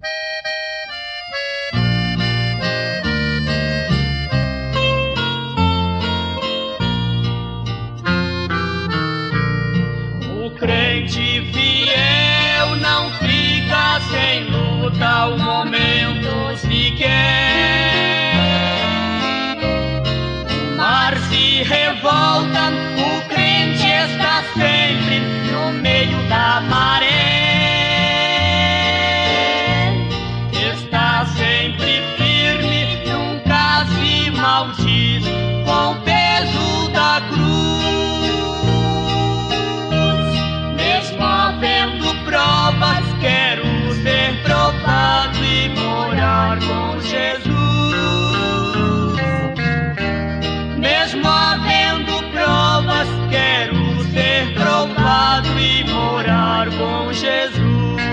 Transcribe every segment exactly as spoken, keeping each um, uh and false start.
O crente fiel não fica sem luta um momento sequer. O mar se revolta, o crente está sempre no meio da maré. Está sempre firme, nunca se maldiz com o peso da cruz. Mesmo havendo provas, quero ser provado e morar com Jesus. Mesmo havendo provas, quero ser provado e morar com Jesus.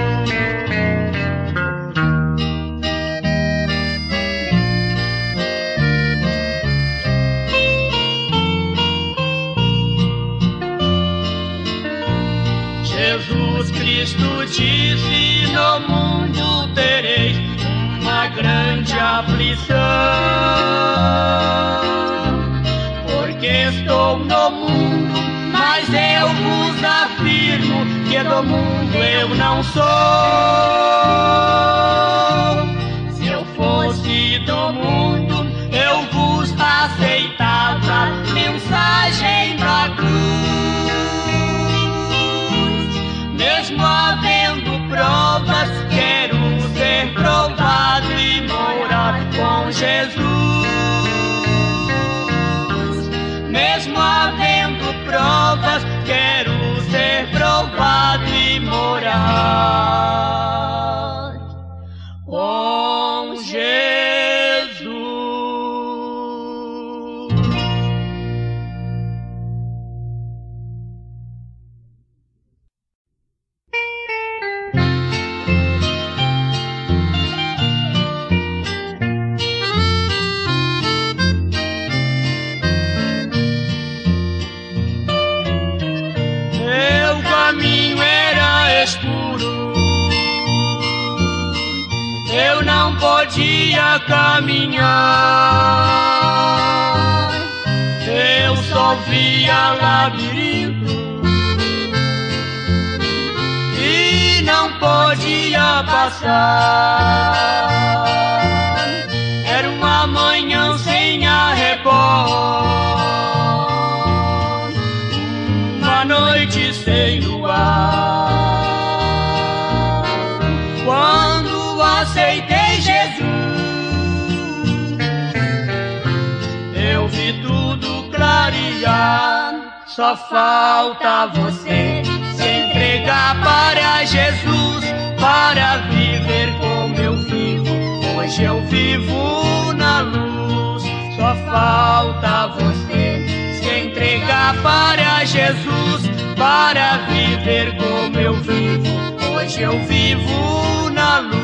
Jesus Cristo disse: no mundo tereis uma grande aflição, porque estou no mundo, mas eu vos afirmo que do mundo eu não sou. Se eu fosse do mundo, eu vos aceitava a mensagem da cruz. Mesmo havendo provas, quero ser provado e morar com Jesus. Mesmo havendo provas, quero ser provado e morar com Jesus. Eu não podia caminhar, eu só via labirinto e não podia passar. Era uma manhã sem arrebol, uma noite sem luar. Quando aceitei Jesus, eu vi tudo clarear. Só falta você se entregar para Jesus, para viver como eu vivo. Hoje eu vivo na luz. Só falta você se entregar para Jesus, para viver como eu vivo. Hoje eu vivo na luz.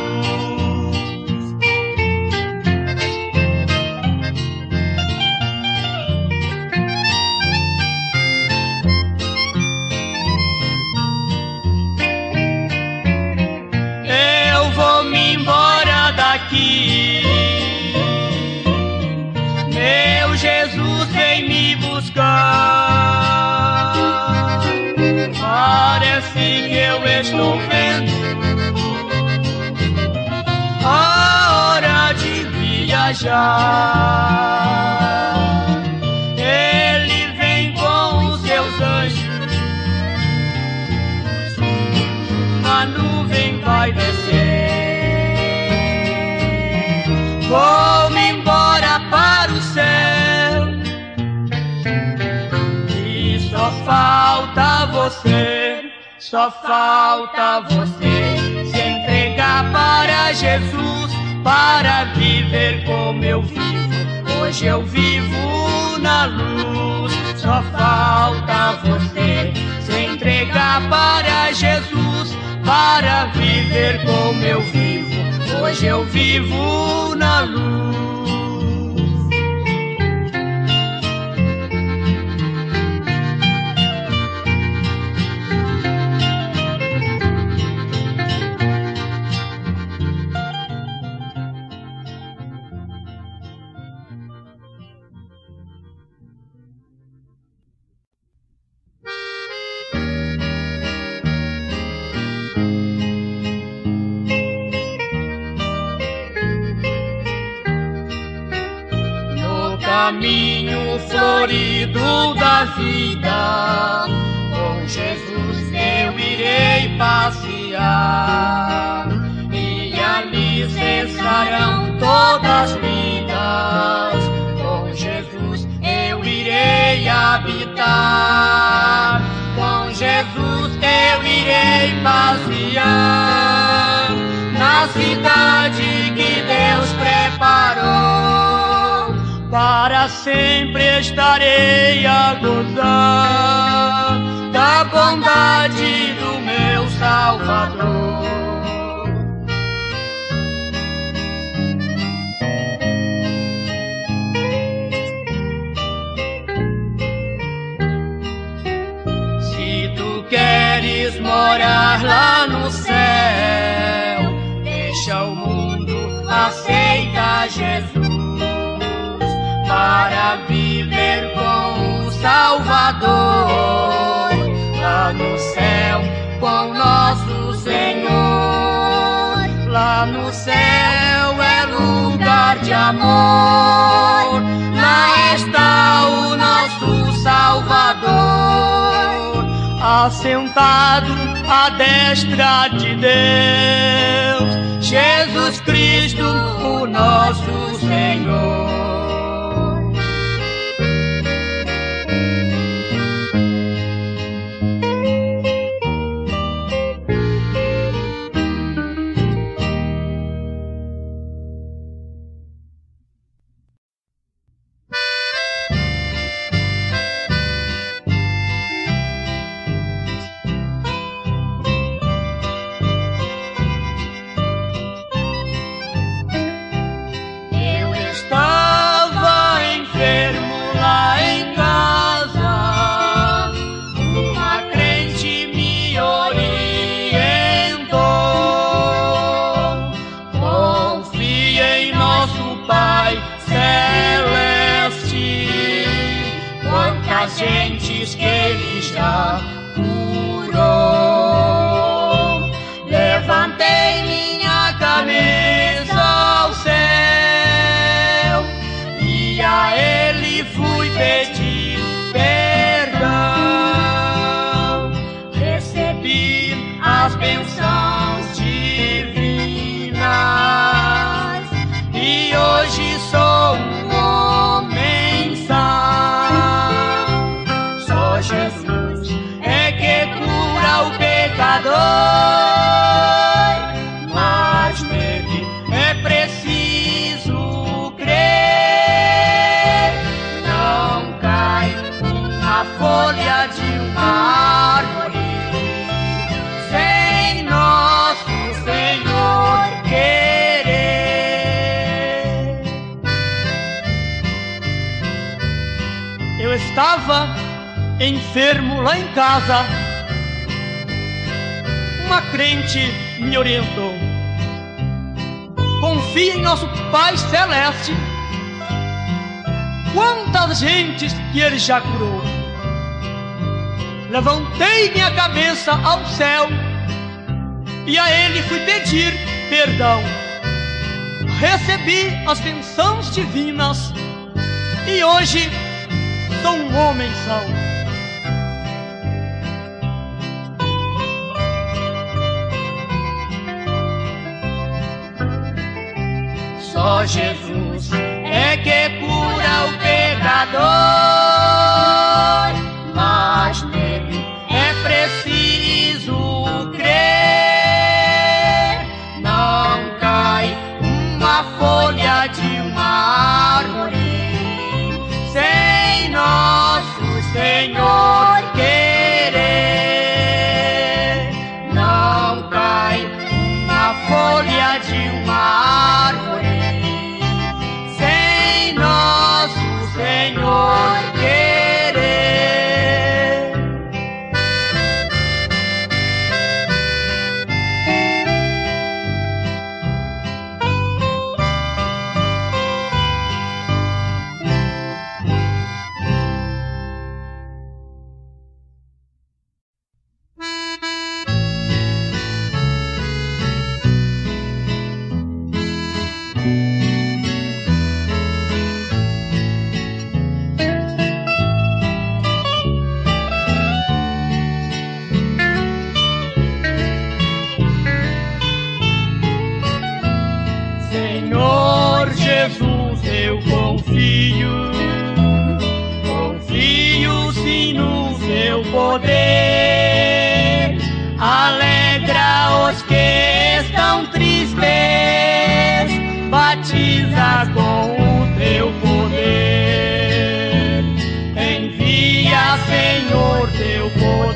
Eu vou me embora daqui, meu Jesus vem me buscar. Parece que eu estou vendo a hora de viajar. Ele vem com os seus anjos, uma nuvem vai descer. Vou-me embora para o céu e só falta você, só falta você se entregar para Jesus, para viver como eu vivo. Hoje eu vivo na luz. Só falta você se entregar para Jesus, para viver como eu vivo. Hoje eu vivo na luz. caminho florido da vida, com Jesus eu irei passear, e ali cessarão todas as vidas, com Jesus eu irei habitar, com Jesus eu irei passear, na cidade que Deus preparou, para sempre estarei a gozar da bondade do meu Salvador. Se tu queres morar lá no céu, deixa o mundo, aceita Jesus, para viver com o Salvador, lá no céu com nosso Senhor. Lá no céu é lugar de amor, lá está o nosso Salvador, assentado à destra de Deus, Jesus Cristo, o nosso Senhor. Gentes que Ele já curou, levantei minha cabeça ao céu e a Ele fui pedir perdão. Recebi as bênçãos divinas e hoje sou um homem são. Jesus é que cura o pecador, mas nele é preciso crer. Não cai uma folha de uma árvore sem nosso Senhor querer. Eu estava enfermo lá em casa, uma crente me orientou: confia em nosso Pai Celeste, quantas gentes que Ele já curou. Levantei minha cabeça ao céu e a Ele fui pedir perdão. Recebi as bênçãos divinas e hoje sou um homem são. Só Jesus é que cura o pecador, mas nele é preciso crer. Não cai uma folha de uma árvore sem nosso Senhor querer. Não cai uma folha de uma árvore nosso Senhor querer. eu confio, confio sim no seu poder. Alegra os que estão tristes, batiza com o teu poder. Envia, Senhor, teu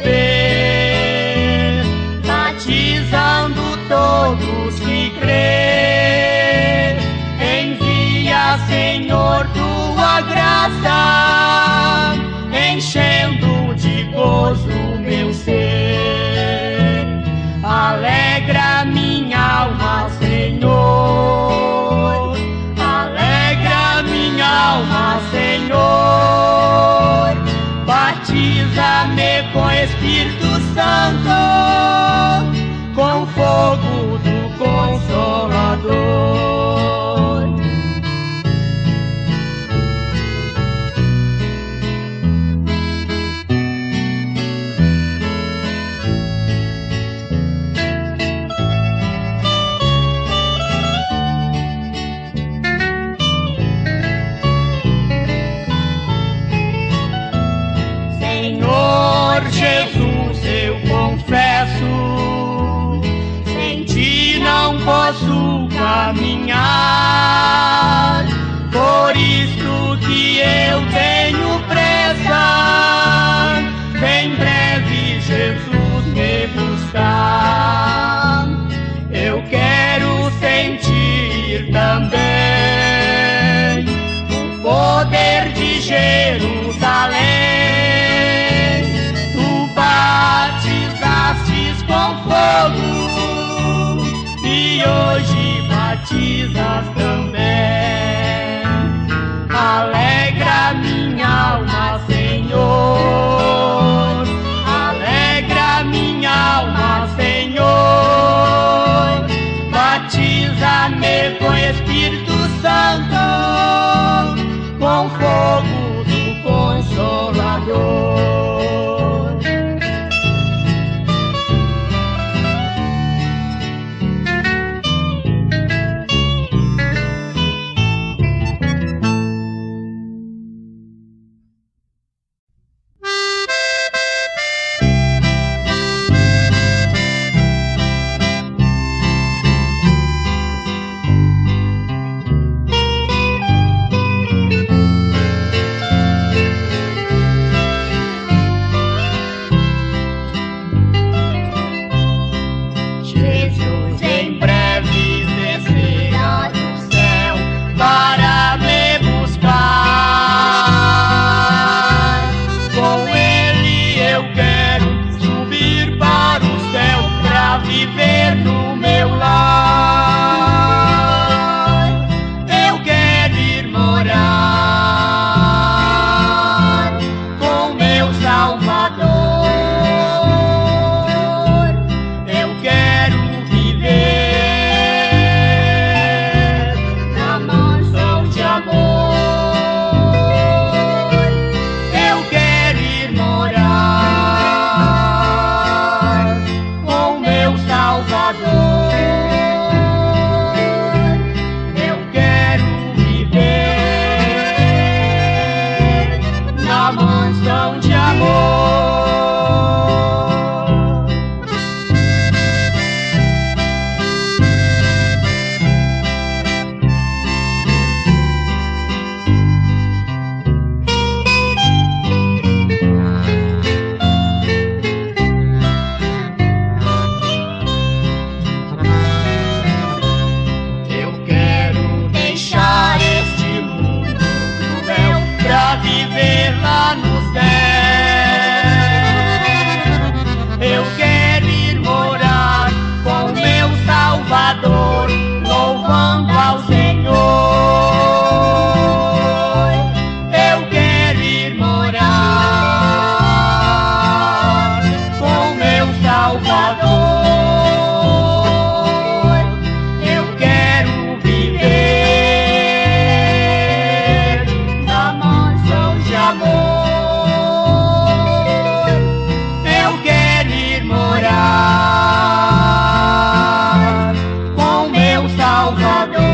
poder, batizando todos que crê. Envia, Senhor, tua graça, enchendo de gozo meu ser. Alegra minha alma, Senhor, alegra minha alma, Senhor. Batiza-me com Espírito Santo, com fogo do Consolador. Jesus, eu confesso, sem ti não posso caminhar. Por isso que eu tenho pressa, em breve Jesus me buscar. Eu quero sentir também o poder de Jerusalém. Batizastes com fogo e hoje batizas também. Alegra minha alma, Senhor, alegra minha alma, Senhor. Batiza-me com Espírito Santo, com fogo do Consolador. Salvador.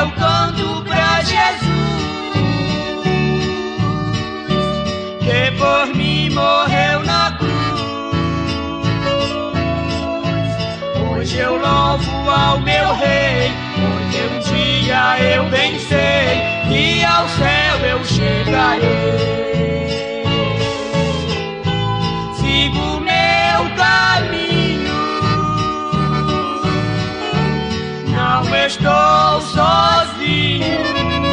eu canto pra Jesus, que por mim morreu na cruz. Hoje eu louvo ao meu Rei, porque um dia eu bem sei que ao céu eu chegarei. Sigo meu caminho, não estou sozinho.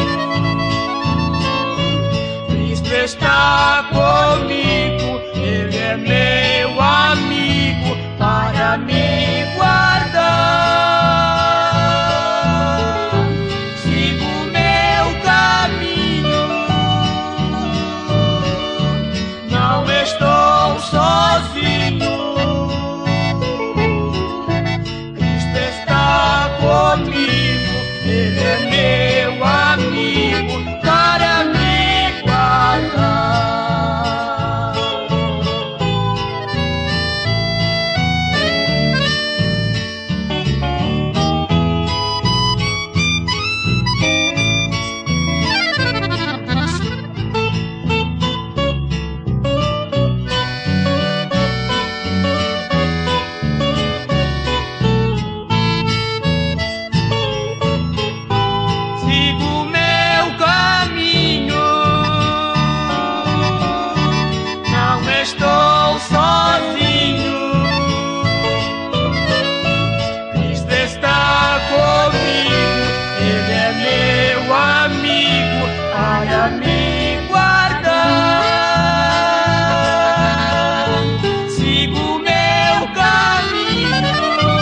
Cristo está comigo, Ele é meu amigo para me guardar. Sigo meu caminho, não estou sozinho. Cristo está comigo, Ele é meu amigo para me guardar. Sigo meu caminho, não estou sozinho. Cristo está comigo, Ele é meu amigo para me guardar. Sigo meu caminho,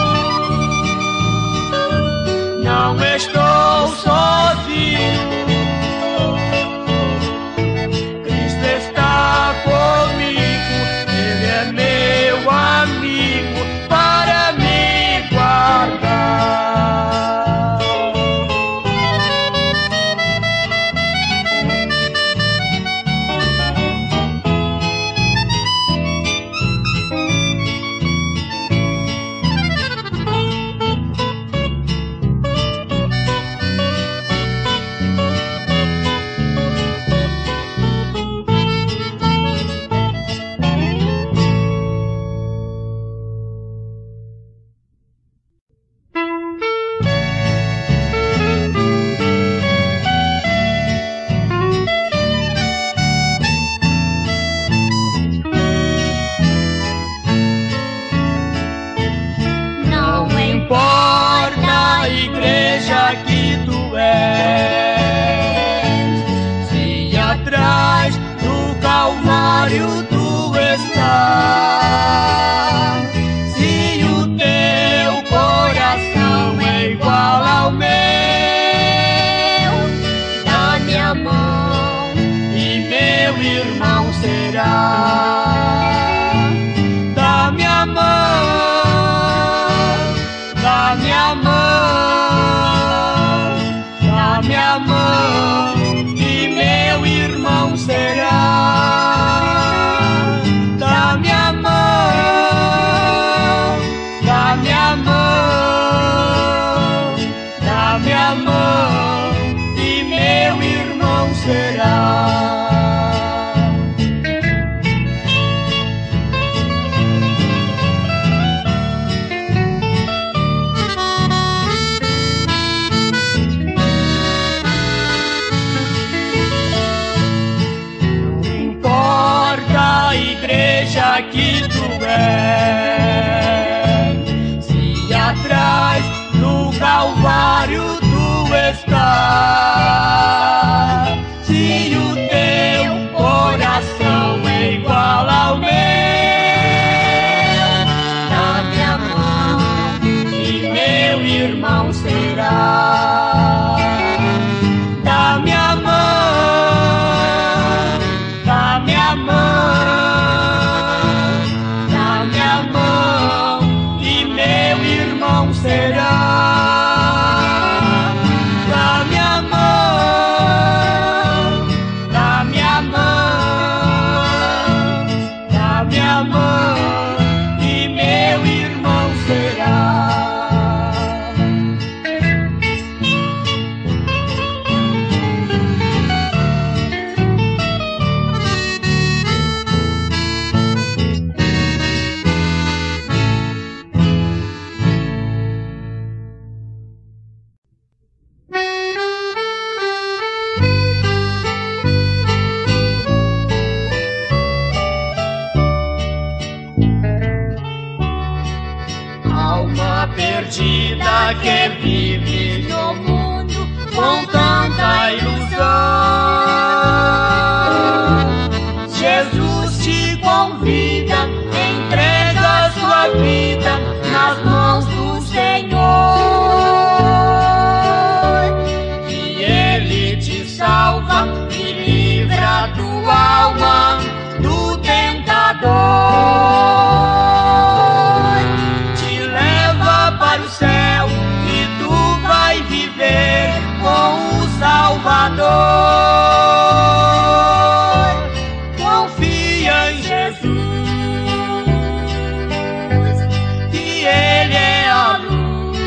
não estou sozinho. Cristo está comigo, Ele é meu amigo para me guardar. Não importa a igreja que tu és, se atrás do Calvário tu estás, se o teu coração é igual ao meu, dá-me a mão e meu irmão será. Dá-me a mão, dá-me a mão, dá-me a mão e meu irmão será. Dá-me a mão, dá-me a mão, dá-me a mão e meu irmão será. Igreja que tu és, se atrás do Calvário tu estás, se o teu coração é igual ao meu, dá-me a mão e meu irmão será. Dá-me a mão, dá-me a mão, será. Dá-me a mão, perdida que vive no mundo com tanta ilusão. Jesus te convida, entrega sua vida nas mãos do Senhor, e Ele te salva e livra tua alma do tentador. Te leva para o céu e tu vai viver com o Salvador. Confia em Jesus, que Ele é a luz.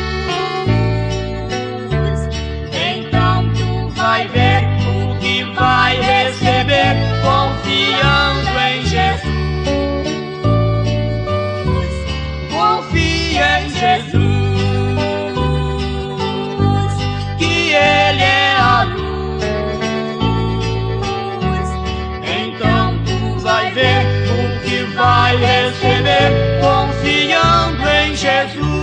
Então tu vai ver o que vai receber, confiando em Jesus. Confia em Jesus, que Ele é a luz. Então tu vai ver o que vai receber, confiando em Jesus.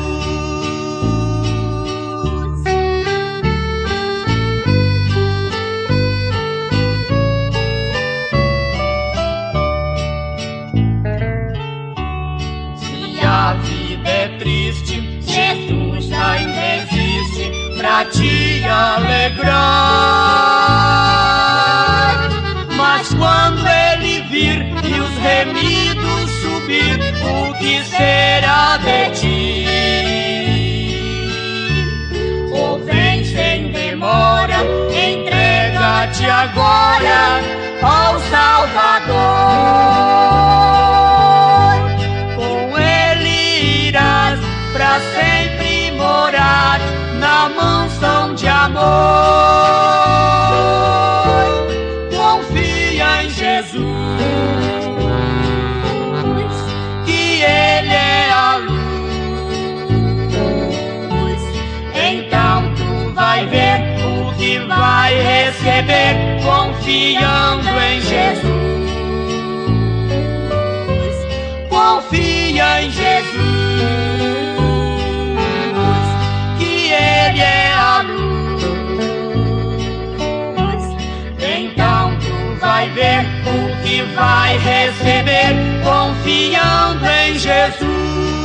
Se a vida é triste, Jesus ainda existe pra te alegrar. Mas quando Ele vir e os remidos subir, o que será de ti? Ou vem sem demora, entrega-te agora ao Salvador. Com Ele irás pra sempre morar na mansão de amor. Confia em Jesus, que Ele é a luz. Então tu vai ver o que vai receber, confiando em Jesus. Confia em Jesus, que Ele é a luz. Então tu vai ver o que vai receber, confiando em Jesus.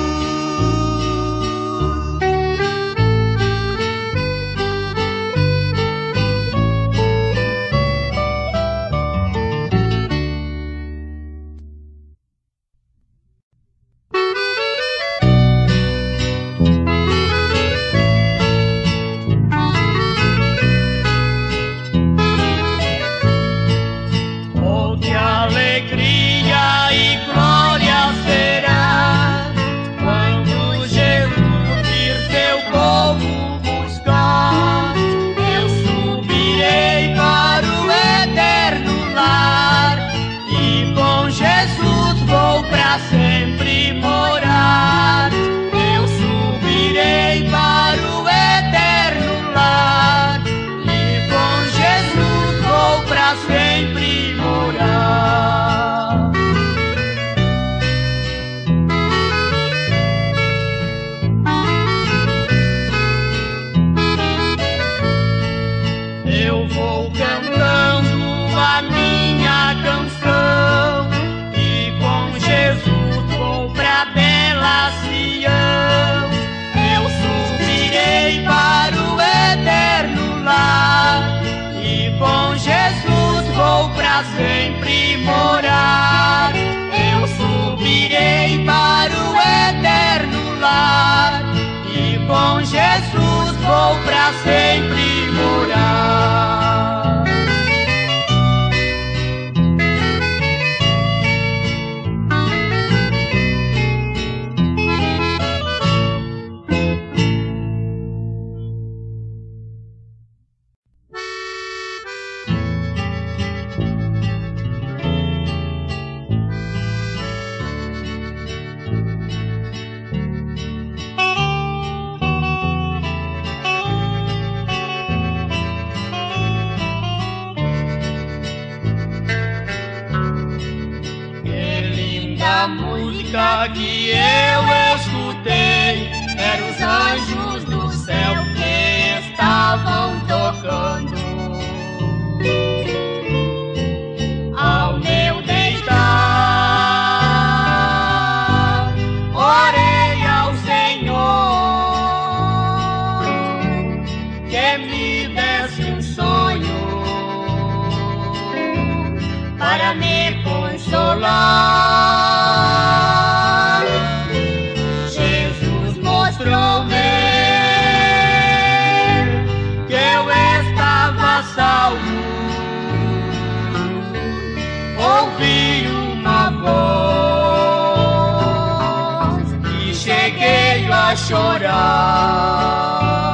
Oh, que alegria e glória será quando Jesus vir seu povo buscar. Eu subirei para o eterno lar e com Jesus vou pra sempre morar. Eu subirei para o eterno lar e com Jesus vou pra sempre morar. Eu vou cantando a minha canção e com Jesus vou pra bela Sião. Eu subirei para o eterno lar e com Jesus vou pra sempre morar. Eu subirei para o eterno lar e com Jesus vou pra sempre morar. Que linda música que eu escutei eram os anjos do céu que estavam tocando. Ao meu deitar, orei ao Senhor que me desse um sonho para me consolar. Jesus mostrou-me que eu estava salvo. Ouvi uma voz e cheguei a chorar.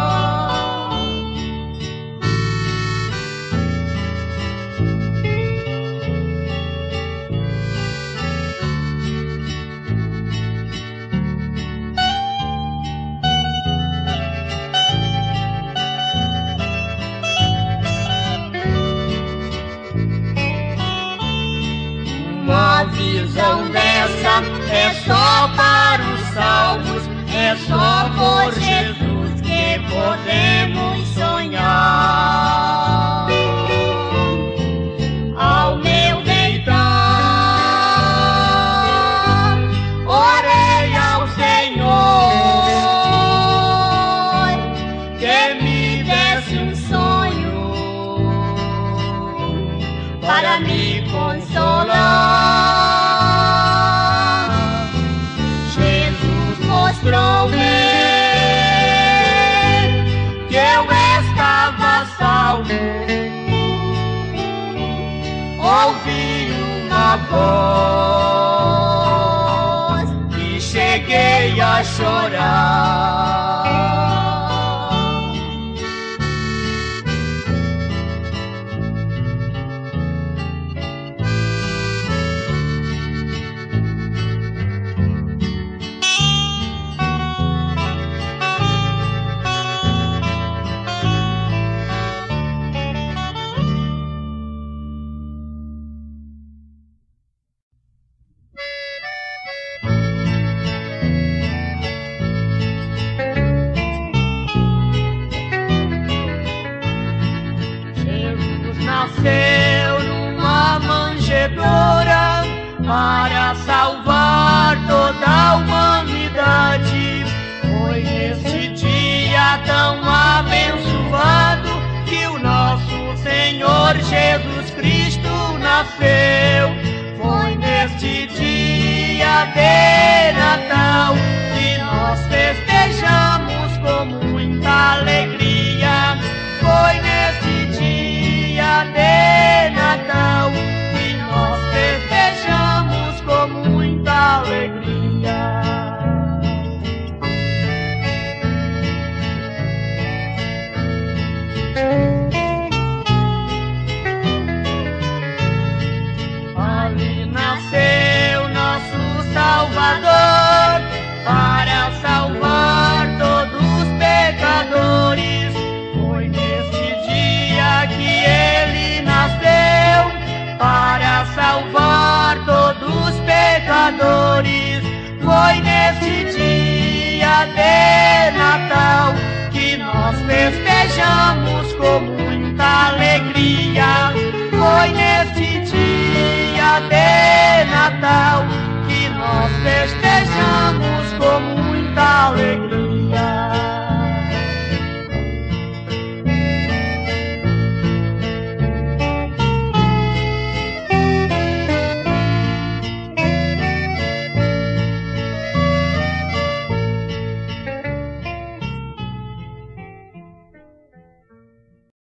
Uma visão dessa é só para os salvos, é só por Jesus que podemos sonhar. Ao meu deitar, orei ao Senhor que me desse um sonho para me consolar. Jesus mostrou-me que eu estava salvo. Ouvi uma voz e cheguei a chorar. Nasceu numa manjedoura para salvar toda a humanidade. Foi neste dia tão abençoado que o nosso Senhor Jesus Cristo nasceu. Foi neste dia de Natal